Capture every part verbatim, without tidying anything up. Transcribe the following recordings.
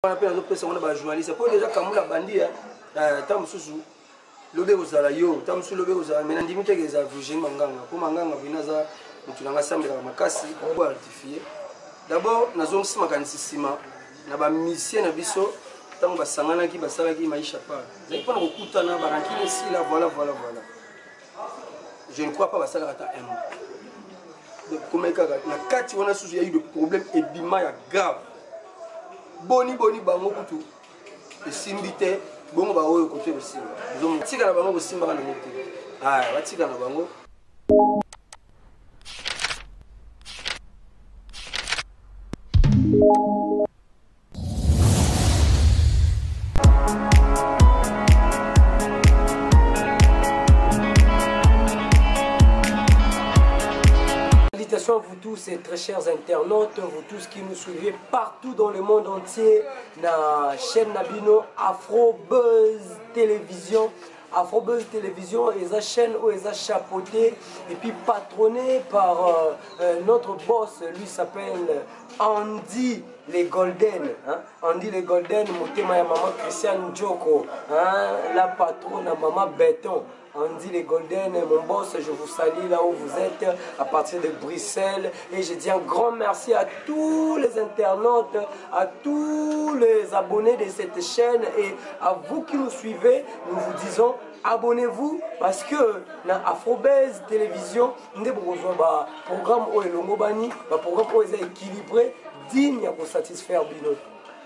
On appelle un autre personne, on a un journaliste. Pour déjà, comme on a bandit, tant sous l'obé aux alayo, tant sous l'obé aux alayo, mais on dit que les avoués manganga. Pour manganga, vinaza, tu n'as pas semblé à ma casse, on va artifier. D'abord, nous avons sima kanisima, na ba musicien na biso, tant ba sangana ki ba sala ki maisha pa. Vous n'avez pas le coup de baranki ici là, voilà, voilà, voilà. Je ne crois pas ba sala kata un. Comme il y a quatre, on a sous il y a eu des problèmes et bima ya grave. Boni boni bango kutu esimbite bongo ba oyo kote osimba zomo tika na bango kosimba kana mote ah batika na bango. Salutations à vous tous et très chers internautes, vous tous qui nous suivez partout dans le monde entier, la chaîne Nabino Afro Buzz Télévision. Afro Buzz Télévision est la chaîne où elle est chapeautée et puis patronnée par euh, euh, notre boss, lui s'appelle Andy les Golden. Hein? Andy les Golden, motema ya maman Christiane Djoko, hein? La patronne à maman Béton. Andy les Golden, mon boss, je vous salue là où vous êtes, à partir de Bruxelles. Et je dis un grand merci à tous les internautes, à tous les abonnés de cette chaîne et à vous qui nous suivez. Nous vous disons abonnez-vous parce que dans Afro Buzz Télévision, nous avons un programme où un programme où est équilibré, digne pour satisfaire Bino.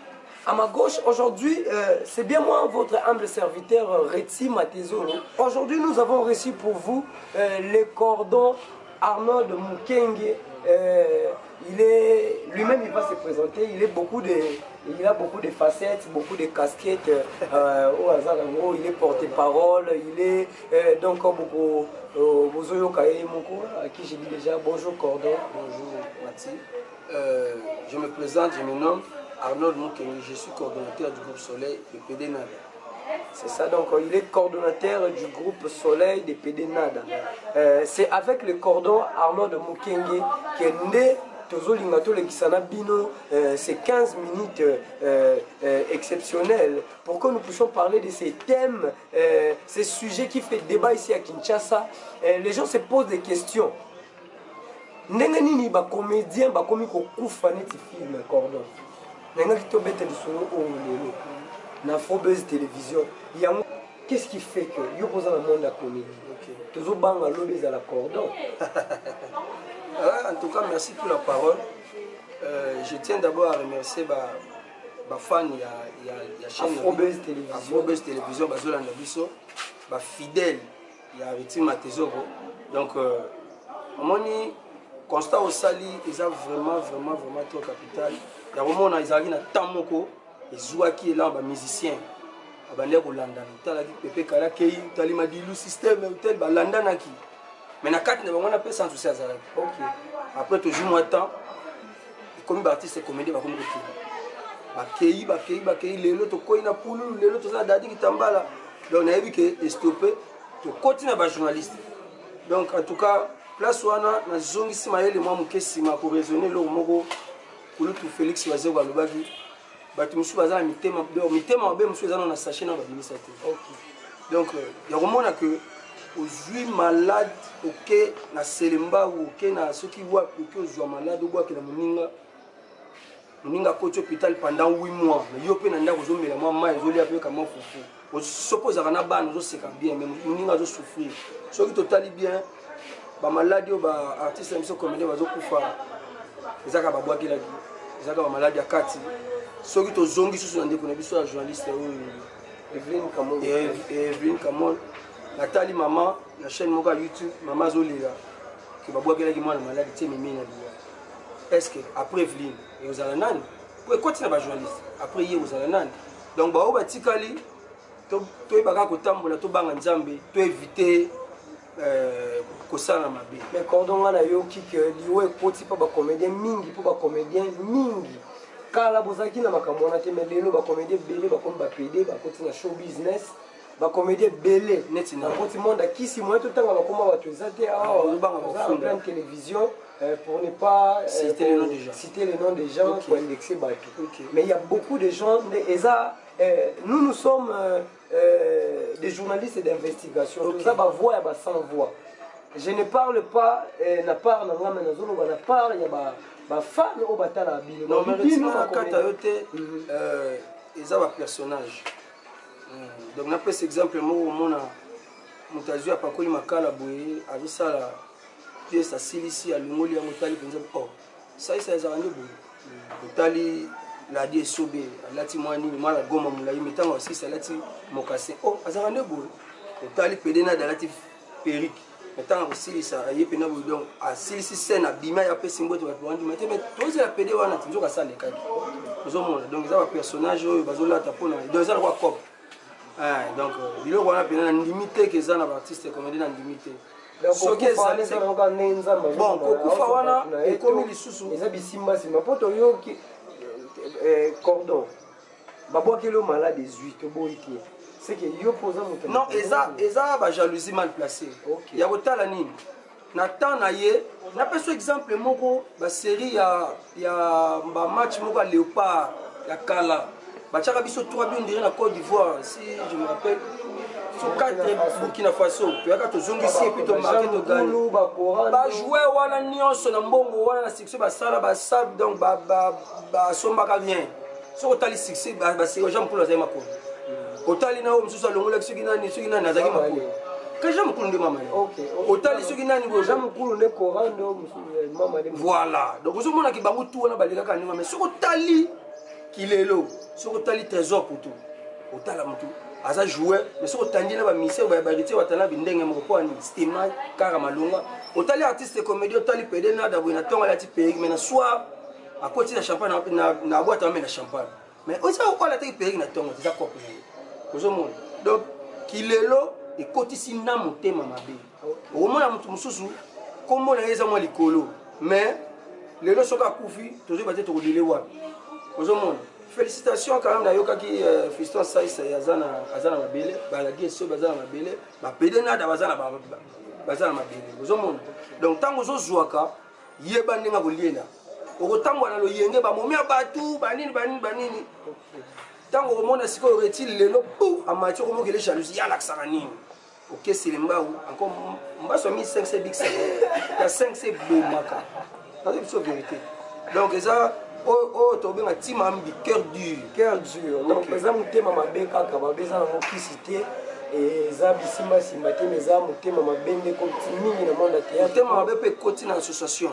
À ma gauche, aujourd'hui, euh, c'est bien moi, votre humble serviteur, euh, Retsi Matezolo. Aujourd'hui, nous avons reçu pour vous euh, les cordons Arnold Mukenge. Euh, il est lui-même, il va se présenter. Il, est beaucoup de, il a beaucoup de facettes, beaucoup de casquettes. Euh, au hasard, en gros, il est porte-parole. Il est euh, donc beaucoup. Bozoyo Kaye Moko, à qui j'ai dit déjà bonjour Cordon. Bonjour Mati. Euh, je me présente, je me nomme Arnold Mukenge, je suis coordonnateur du groupe Soleil de P D Nada. C'est ça, donc il est coordonnateur du groupe Soleil de P D Nada. Euh, C'est avec le cordon Arnold Mukenge qui est né Tozo Lingato le Kisana Bino, euh, ces quinze minutes euh, euh, exceptionnelles pour que nous puissions parler de ces thèmes, euh, ces sujets qui font débat ici à Kinshasa. Euh, les gens se posent des questions. Ndenge nini ba comédien ba komi ko kufa neti film cordon. Afro Buzz Télévision. Qu'est-ce qui fait que vous posez dans le monde de la comédie? Toujours bang à l'obé à la cordon. En tout cas, merci pour la parole. Euh, je tiens d'abord à remercier ma fan, il y a, il y a, il y a chaîne Afro Buzz Télévision. Afro Buzz Télévision, Bazola Nabiso, ma fidèle, il y a Riti Matezoro. Donc, euh, mon constat au Sali, ils ont vraiment, vraiment, vraiment trop capital. Il y a un moment où ils arrivent à Tamoko, et Zouaki est là, un musicien. Il y a un London, il y a Pepe Kalaki, il y a le système, il y a London. Mais dans quatre, on a fait sans souci à Zalaki. Après, tu joues moins de temps, comme artiste et comédien, il va comme retour. Bakei, bakei, bakei, les autres, ils ont poulu, les autres, ils ont dadi qui t'emballent. Donc, on a vu que c'est stoppé, tu continues à être journaliste. Donc, en tout cas, place où on a, on a zongi si maël et moi, mon question, pour raisonner, le mot. Pour tout Félix Wazé ou Alobagi, tu me suis basé à mi thème, mi thème en bien, monsieur Zanon a saché dans la ministère. Donc, il y a un moment que aujourd'hui malade, ok, na Selemba ou ok, na ceux qui voient que je suis malade ou quoi que la moninga, moninga coach hôpital pendant huit mois. Mais yo pe nanda vous mais la maman ils ont lié avec comment foufou. On suppose à na ban nous c'est bien, mais moninga zo souffrir. Ceux qui totalement bien, ba malade ou ba artiste émission comédien va zo kufa. Ezaka ba boaki la vie. Ezaka ba malade ya kati. Soki to zongi susu ndeko na biso ya journaliste Evelyne Kamol. Evelyne Kamol. Nathalie maman la chaîne moka YouTube maman Zolela qui ba boaki la ki mwana malade tie mimi na dia. Est-ce que après Evelyne et aux alanani pour continuer ba journaliste après hier aux alanani. Donc ba o ba tikali to to ba ka ko tambola to banga nzambe to éviter euh kosala mabe. Mais cordon là yo ki que liwe poti pa ba comédien mingi pour ba comédien mingi. Kala bozaki na makambo na te mais lelo ba comédien belé ba comme ba P D ba continue show business. ba comédie belé Neti na na. petit monde qui si moi tout temps on comment va tout ça té ah on va en pleine télévision pour ne pas citer les noms des gens. Citer les noms des gens pour indexer Batou. Okay. Mais il y a beaucoup de gens et ça nous nous sommes euh, euh, des journalistes d'investigation. Okay. Tout ça va voix et va sans voix. Je ne parle pas na part na ngama na zolo na part il y a ba ba fan au batala bino. Non mais retima kata yote euh eza ba personnage. Donc na pese exemple mo mona mutazu apakoli makala boye azosala pièce asilisi alungoli ya motali penza oh ça ça eza rende boye motali la die sobe alati mwani mala goma mulai metango aussi salati mokase oh eza rende boye motali pedena dalati perique metango aussi ça yepe na boye donc asilisi scène abima ya pese mboto ba wandi mete mais toze la pede wana tinzoka sala kadi ozomona donc eza ba personnage oyo bazolata pona donc eza kwa cop. Ah, donc, il y a une limite que ça, l'artiste comédien a limité. Ce qui est ça, c'est bon, Kokufawana et comme il sous ils ont bisimba simba poto yo qui cordon. Babo qui est malade des huit au boiti. C'est que yo posa mon. Non, eza eza ba jalousie mal placée. Il y a autant la nini. Nathan naye, na peso exemple moko ba série ya ya ba match moko Léopard ya Kala. Bachaka biso trois buts dirait la Côte d'Ivoire si je me rappelle sur quatre Burkina Faso tu as to zongi si et puis to marquer to gagner ba jouer wana nyonso na mbongo wana na succès ba sala ba sab donc ba ba ba somba ka bien so otali succès ba ba c'est Jean Paul Azema ko otali na o msusa longola soki nani soki nani azaki makolo que Jean Paul ndi mama OK otali soki nani bo Jean Paul ne korando msusa mama de voilà donc ozo mona ki bango tout wana baleka ka ndima mais so otali kilelo sur le trésor pour tout autant la moto aza joueur mais sur tandi na ba mission ba barité watana bindenge moko ani stima kara malunga autant les artistes comédien autant les pédé na da bona tonga la ti pays mais na soir à côté de champagne na na boîte à na champagne mais on ça on la ti pays na tonga ça cop ozo monde donc kilelo et kotisi na motema mabe au moins mutu mususu kombo na yeza mo likolo mais lelo soka kufi tozo ba te to lele wapi ozo monde. Félicitations quand même d'ailleurs qui Fiston Saïs Azana Azana Mabele, Baladi so Bazana Mabele, ba pedena da Bazana Bazana Mabele. Vous monde. Donc tant que jouaka, yeba ndinga boliena. Oko tango na lo yenge ba momia batu, banini banini banini. Tango ko mona siko retile lelo pou amati ko mo kele jalousie ya laksaka nini. OK c'est le mbao encore mba so mi cinq c'est big seven. Ya cinq c'est bomaka. C'est la vérité. Donc ça oh oh tobe ma team ambi cœur dur cœur dur donc par exemple tema mabe kaka ba beza na mokisité et za bisimba simba te mais za motema mabende comme mingi na monde théâtre tema mabe pe koti na association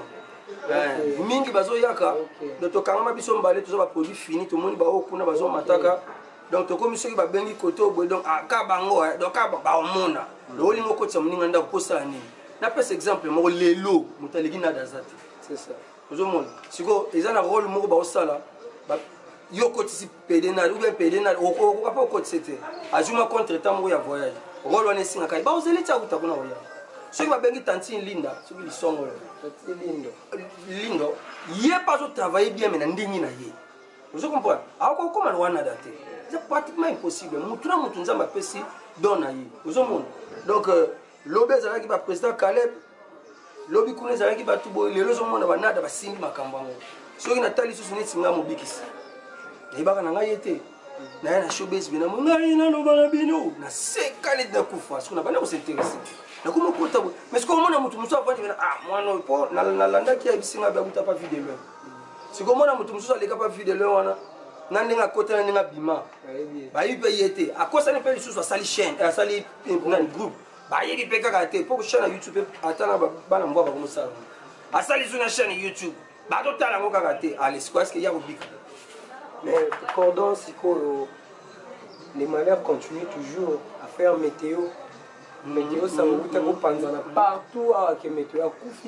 eh mingi bazo yaka donc to kanga biso mbale to ba produit fini to moni ba okuna bazo mataka donc to komi soki ba bengi koto bo donc aka bango donc ka ba omona lo lingo koti mninga nda posa nini na pese exemple mo lelo mutaligi na dazati c'est ça. Tout le monde. Si ils ont un rôle moko ba osala ba yo kotisi pédénal ou bien pédénal o ko pas côté c'était azuma contre temps mo ya voyage rôle wana singa kai ba ozeli tsa kuta kuna oya so ba bengi tanti linda so bi songo lindo lindo yé pas au travailler bien mais ndingi na yé vous comprenez a ko comment wana daté c'est pratiquement impossible mutuna mutu nzamba pesi dona yé vous comprenez donc l'obé zala ki ba président Caleb lobi kuna zalaki batu boy lelo zo mona banada basimbi makambo ngo soki natali susu neti nga mobikisi ebaka na ngai ete na ya na showbiz bina ngai na no bana bino na sekali de kufa siko na bana ko s'intéresser na kuma kota boy mais siko mona mutu musu afandi bina ah mwana po na na landa ki abisinga ba buta pa video siko mona mutu musu aleka pa video wana na ndinga kota na ndinga bima ba yipe yete akosa ne pe susu asali chaîne asali na groupe ba yebi pe kaka te pour chaîne YouTube atana bana mbwa ba ko musala asali sur la chaîne YouTube ba to tala ngo kaka te allez quoi est-ce qu'il y a obika mais cordon siko les malheurs continuent toujours à faire météo météo ça vous te panzana partout à que météo a kufi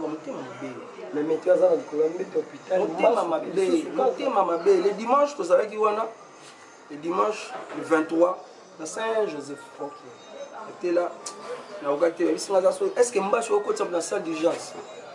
mais météo ça na Colombie hôpital mama bé mama bé le dimanche to savais qui wana le dimanche le vingt-trois à Saint-Joseph OK était là na ogate est-ce que mbashi au côté de la salle d'urgence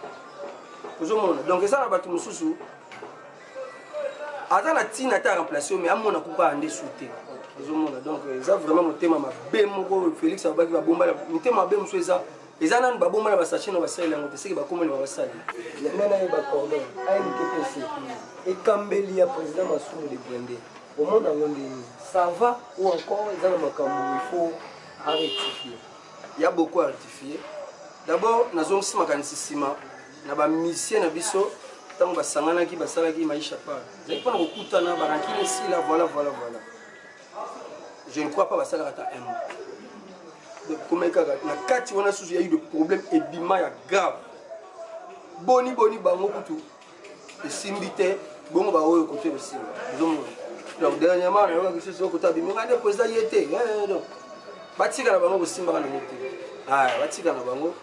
donc ça na batu mususu azana tina ta remplacer mais amona kupa ande souté Donc ça vraiment mon thème ma bémo Félix Abaki va bomba mon thème ma bémo ça eza nani ba bomba ba sachet na ba sala ngote seki ba komeli ba sala nana ba cordon A N T P C et Kambeli ya président Masumu de Bwende au monde en monde ça va ou encore ils ont makambo il faut rectifier. Il y a beaucoup à rectifier. D'abord nazo si makanisi sima na ba musicien na biso tango ba sangana ki ba sala ki maisha pa za ipona kokutana ba rankine si là voilà voilà voilà. Je ne crois pas que ça va être un mois. Donc, comme il y a eu des problèmes et bima grave. Boni, boni, bango, tout. Et simbité, bon, bah, au côté de Simba. Donc, dernièrement, on a vu que c'est au côté de Bima. Regardez, le président y était. Donc, Batika na bango, Simba, on a été. Ah, Batika na bango.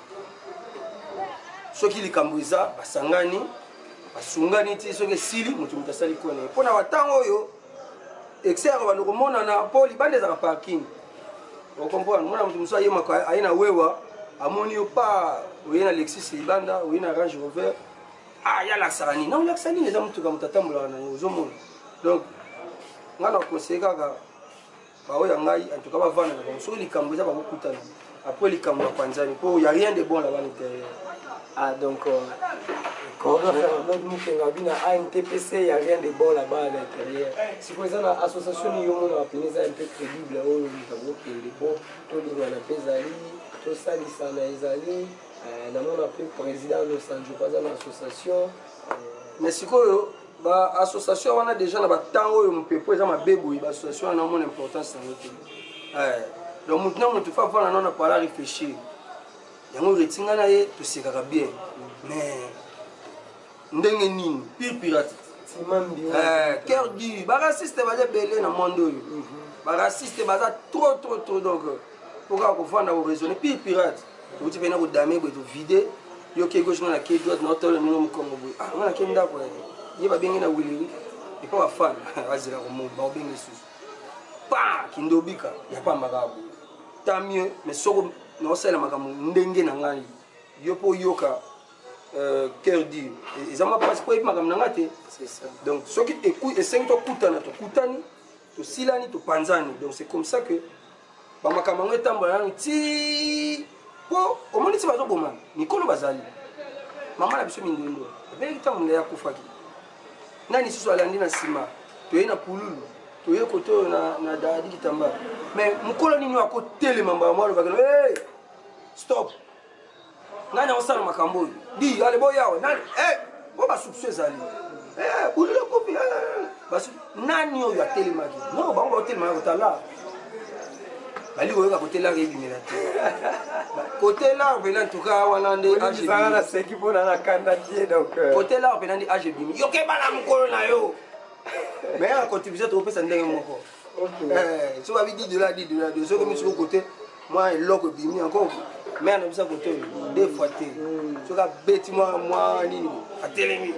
Ceux qui les Kambouza, Basangani, Basungani, ceux qui Sili, Moutoumta Sali Kone. Pour la Watango, yo. Excès va nous remonter na poli bande za parking. Vous comprenez? Moi na mtu yema kwa aina wewa amoni pas oyena Lexus ibanda oyena Range Rover. Ah ya la sarani. Non la sarani les amutu ka mutatamula na ozomona. Donc ngana conseiller kaka ba oya ngai en tout cas ba vana na so likambo za ba mokutana. Après likambo ya kwanzani po il y a rien de bon là-bas à l'intérieur. Ah donc quand on fait un A N T P C, il n'y a rien de bon là-bas à l'intérieur. Si vous avez une association, il y a un peu crédible, il y a des bons, tout le monde a fait tout ça, il y a un peu président de Los Angeles, pas une association. Mais si vous avez une association, on a déjà un temps où on peut poser un bébé, l'association a une importance dans notre pays. Donc maintenant, on peut faire un peu réfléchir. Il y a un retingana et tout c'est bien. Mais ndenge nini pire pirate eh cœur du ba raciste ba belé na monde ba raciste ba trop trop trop donc pourquoi ko fanda au raisonner pire pirate tu peux na ko damer ko vider yo ke gauche na ke droite na tole no kongo boy ah on a kenda ko ye ba bengi na wili et pas fan azira ko mo ba bengi sous pa kindobika ya pa magabu tant mieux mais soko no sala magamu ndenge na ngani yo po yoka Euh, cœur dit ils ont pas quoi c'est ça donc ceux qui écoutent et cinq to kutana to kutani to silani to panzani donc c'est comme ça que ba makamanga tambola ti po au moins ti bazo boma nikolo bazali mama la biso mindondo be kitamunda ya kufaki nani siso alandi na sima to yena pululu to ye koto na na dadi kitamba mais mukolo nini wako tele mamba mwalo bakano hey stop nani osala makambo di ale boya nani eh bo ba succès ali eh buli le kopi eh basi nani yo ya telemaki non ba ngo telemaki ko tala bali ko ko tela ke bimela te côté là venant tout cas wana nde age ça na c'est qui pour na candidature donc côté là venant ndi age bimi yo ke bana mukolo na yo mais en contribution to pesa ndenge moko eh so ba bi di de là di de là de so comme sur côté moi loko bimi encore mais on a besoin côté deux fois té so ka beti moi moi nini atelemi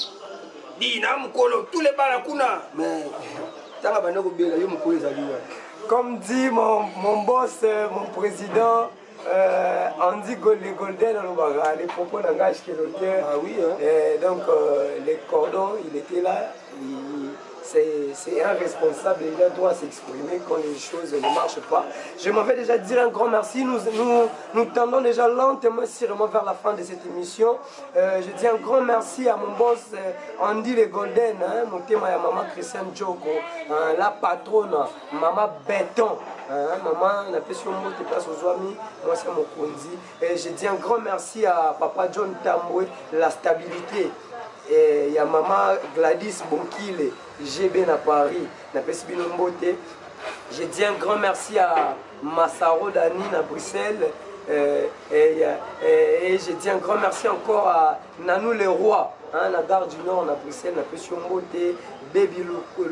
di na mukolo tous les bana kuna mais tanga bana ko bela yo mukolo ezali wa comme dit mon mon boss mon président euh, Andy Golden Golden les propos d'engagement qui l'auteur ah oui hein? Et donc euh, les cordons il était là il, c'est un responsable, il a droit à s'exprimer quand les choses ne marchent pas. Je m'en vais déjà dire un grand merci. Nous, nous, nous tendons déjà lentement, sûrement vers la fin de cette émission. Euh, je dis un grand merci à mon boss euh, Andy Le Golden, hein, mon thème à maman Christiane Djoko, hein, la patronne, maman Béton. Hein, maman n'a pas sur moi de place aux amis, moi c'est mon Kondi. Et je dis un grand merci à papa John Tamboué, la stabilité. Et il y a maman Gladys Bonkile, G B à Paris, na Pesbino Mbote. Je dis un grand merci à Massaro Dani à Bruxelles. Euh, et, et, et je dis un grand merci encore à Nanou le Roi, hein, la gare du Nord à Bruxelles, na Pesbino Mbote, Baby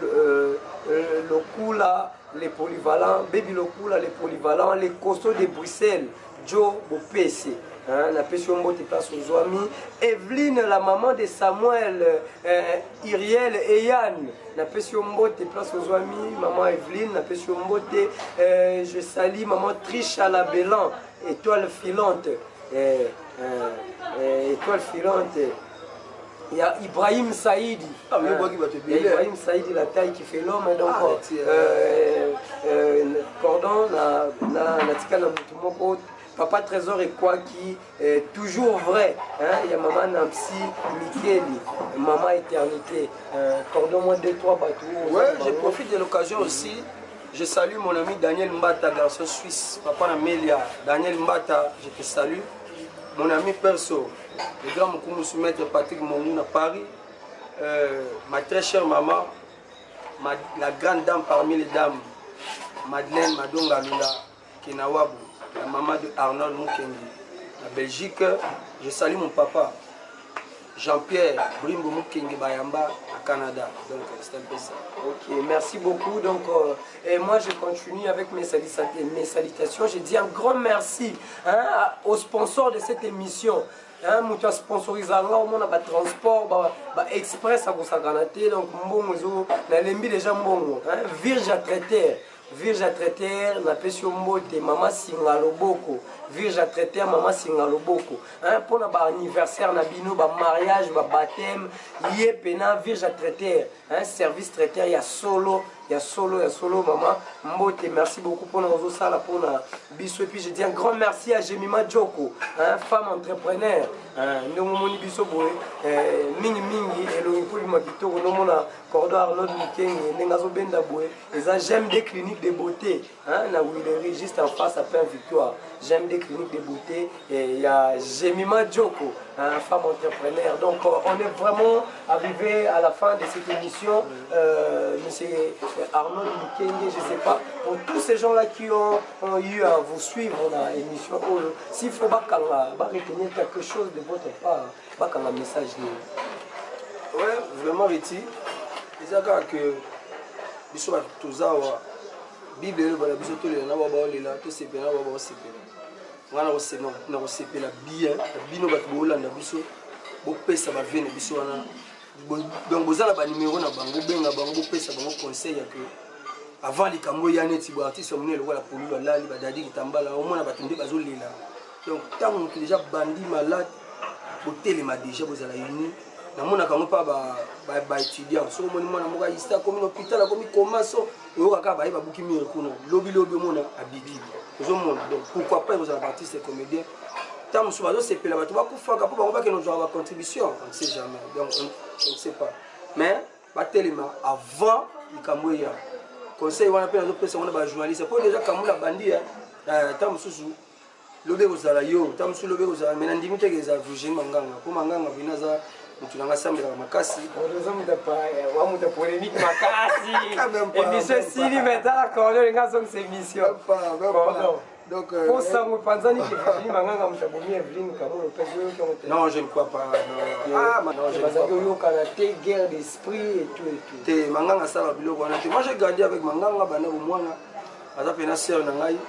Lokula, les polyvalents, Baby Lokula, les polyvalents, les costauds de Bruxelles, Joe Bopese. Hein, la passion mbote passe aux amis. Evelyne, la maman de Samuel, euh, Iriel et Yann. La passion mbote place aux amis. Maman Evelyne, la passion mbote. Euh, je salue maman Triche à la Bélan, étoile filante. Euh, euh, étoile filante. Il y a Ibrahim Saïdi. Ah, mais moi qui va te Il y a bien. Ibrahim Saïdi, la taille qui fait l'homme. Donc, Ah, euh, tiens. euh, euh, cordon, na na na tika na mutu moko. Papa Trésor et quoi qui est toujours vrai. Hein? Il y a maman Nancy, Mikeli, maman Éternité. Euh, cordon, moi, deux, trois bateaux. Ouais, je profite de l'occasion aussi. Je salue mon ami Daniel Mbata, garçon suisse. Papa Namelia, Daniel Mbata, je te salue. Mon ami perso, le grand Moukoumousou maître Patrick Mongoun à Paris. Euh, ma très chère maman, ma, la grande dame parmi les dames, Madeleine Madonga Lula, Kenawabu, la maman de Arnold Mukengi. La Belgique, je salue mon papa, Jean-Pierre Brimbo Mukengi Bayamba, à Canada. Donc c'est un peu ça. Ok, merci beaucoup. Donc, euh, et moi, je continue avec mes, salutations. mes salutations. Je dis un grand merci hein, aux sponsors de cette émission. Hein, mutu sponsorisé au monde ba transport ba, ba express à Boussaganate donc mbongo zo na lembi déjà mbongo hein Virge à traiter Virge à traiter na pesio mbote mama singa loboko Virge à traiter mama singa loboko hein pour na ba anniversaire na bino ba mariage ba baptême yé pena Virge à traiter hein service traiteur ya solo ya solo ya solo maman mbote merci beaucoup pour nos sala pour na biso et puis je dis un grand merci à Jemima Djoko hein femme entrepreneur ndongo moni biso boye mingi mingi elongi polima kitoko nomona cordon Arnold Mukengi ndenga zo benda boye eza j'aime des cliniques de beauté hein na Willery juste en face à Pain Victoire j'aime des cliniques de beauté et il y a Jemima Djoko hein, femme entrepreneur donc on est vraiment arrivé à la fin de cette émission euh, monsieur Arnold Mukengi je sais pas pour tous ces gens là qui ont, ont eu à vous suivre dans l'émission s'il faut pas retenir quelque chose de votre part, pas quand le message. Ouais, vraiment, Riti. C'est ça que biso ba tozawa Bible ba biso to le na ba ba le la to sepela ba ba sepela. Ngana ko sepela na ko sepela bien, bino ba ko landa biso bo pesa ba vene biso wana. Donc bozala ba numéro na bango benga bango bo pesa bango conseil ya que avant les kambo ya neti bo artiste monelo wala polulu la li ba dadi kitambala au moins ba tinde bazo lela. Donc tant que déjà bandi malade hôtel m'a déjà vous allez uni na mona kango pa ba ba étudiant so moni mona moka ista comme hôpital comme commenço yo kaka ba ba buki mi kuna lobby lobby mona abidi zo mona donc pourquoi pas vous allez artiste comédien tant so bazo sepela ba to ba kufa ka po ba ba que nous avons contribution on ne sait jamais donc on ne sait pas mais ba telema avant le kambo ya conseil wana pe na zo pesa wana ba journaliste pour déjà kamula bandi euh tant mususu lobe kozala yo tamusu lobe kozala mena ndimi teke eza virgin manganga po manganga binaza mutu nanga sambela makasi ozo mutapa wa muta polémique makasi et puis ceci li metala cordo linga son émission pas pas donc pour ça mu panzani ki virgin manganga mutabumi Evelyn kamulo peso yo ko non je ne crois pas ah non je ne crois pas yo kana te guerre d'esprit et tout et tout te manganga sala biloko wana te moi j'ai grandi avec manganga bana bu mwana aza pena sœur na ngai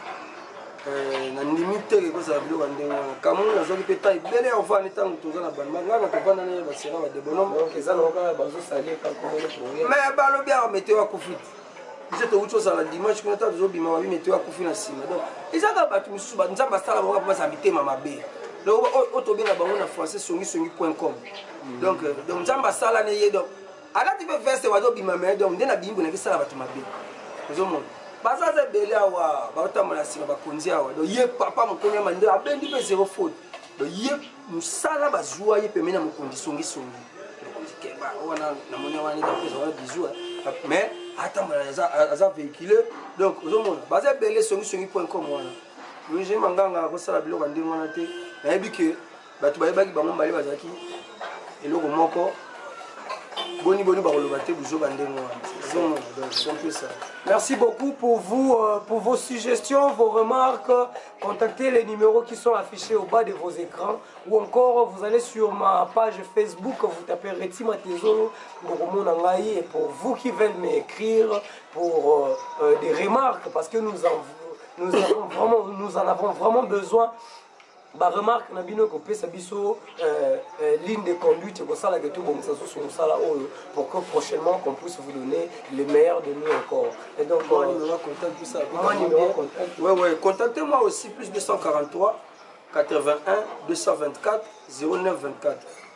na limite que ça bilo bandeng kamu na zoki peta ibele enfant ni tangu tozana banma ngana to bana ne basera ba de bonhomme donc ça no ka bazo saler ka ko le problème mais ba lo bien meteo akufit biso to ucho sala dimanche kuna ta zo bima ba meteo akufi na sima donc ezaka batu mususu ba nzamba sala ba ba sa bitema mabe donc o to benga bango na français songi songi point com donc donc nzamba sala ne ye donc ala ti be verse wa zo bima mais donc ndena bimbo na kisala batu mabe zo mon bazaza bele awa baotambola sima bakonzi awa do ye papa mokonzi mande abendi pe zéro faute do ye musala bazwa ye pemena mokonzi songi songi ke ba wana na mona wana ka pesa wana bizwa mais atambola aza véhiculé donc ozomona baza bele songi songi point com wana loje manganga ko sala biloko ndenge wana te na yebi ke batu bayebaki bango mbali bazaki eloko moko boni boni bakoloba te buzo bandenge wana donc c'est un peu ça. Merci beaucoup pour vous, euh, pour vos suggestions, vos remarques. Contactez les numéros qui sont affichés au bas de vos écrans. Ou encore, vous allez sur ma page Facebook, vous tapez Reti Matezolo, et pour vous qui veulent m'écrire pour euh, euh, des remarques, parce que nous en, nous, avons vraiment, nous en avons vraiment besoin. Bah remarque na bino ko pesa biso euh, euh, ligne de conduite ko sala que tout bon ça sur sala pour que prochainement qu'on puisse vous donner le meilleur de nous encore. Et donc moi on va contacter tout ça. Moi numéro contact. Ouais ouais, contactez-moi aussi plus deux cent quarante-trois quatre-vingt-un deux cent vingt-quatre zéro neuf vingt-quatre.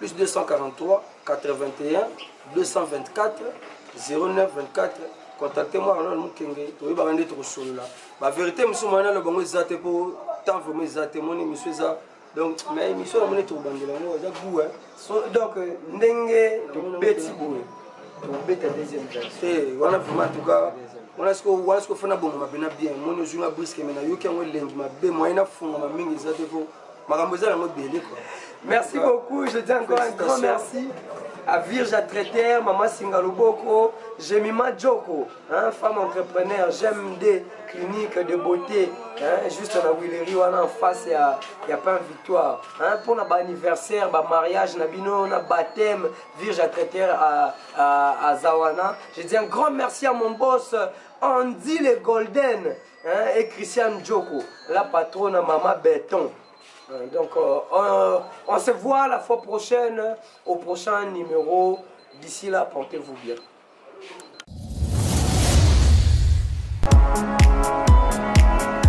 plus deux cent quarante-trois quatre-vingt-un deux cent vingt-quatre zéro neuf vingt-quatre. Contactez-moi alors Mukenge. Tu veux bander trop solo là. La vérité, monsieur Mana le bon zate pour tant vraiment zate mon monsieur ça. Donc mais monsieur la monnaie trop bander là. Moi ça goût hein. Donc ndenge de beti boue. On bête à deuxième version. Eh, on a vraiment en tout cas. On a ce qu'on voit ce qu'on fait na bon ma bien bien. Mon je na brisque mais na yo qui on lengi ma be moi na fond ma mingi zate pour makamboza la mode belé quoi. Merci beaucoup, je dis encore un grand merci à Virge Traiter, Maman Singaloboko, Jemima Djoko, hein, femme entrepreneur, j'aime des cliniques de beauté, hein, juste à la Willery, en face, il y a, y a pas une victoire. Hein, pour notre anniversaire, bah, mariage, nabino, na baptême, Virge Traiter à, à, à Zawana. Je dis un grand merci à mon boss, Andy le Golden, hein, et Christian Djoko, la patronne Maman Béton. Donc, euh, on, on se voit la fois prochaine au prochain numéro. D'ici là, portez-vous bien.